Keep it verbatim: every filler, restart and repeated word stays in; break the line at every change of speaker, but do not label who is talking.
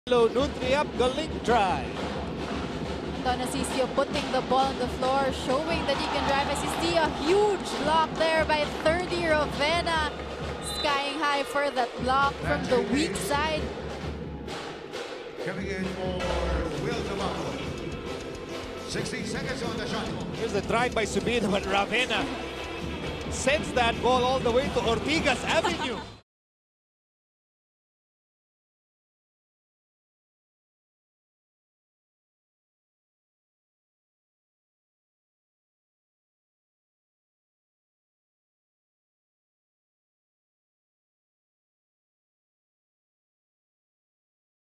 Nutriap galing drive.
Donasisio putting the ball on the floor, showing that he can drive. As you see a huge block there by thirty Rovena, skying high for that block from the weak side.
Coming in for Will Tabaco. sixty seconds on the shot clock.
Here's the drive by Subido, but Ravena sends that ball all the way to Ortigas Avenue.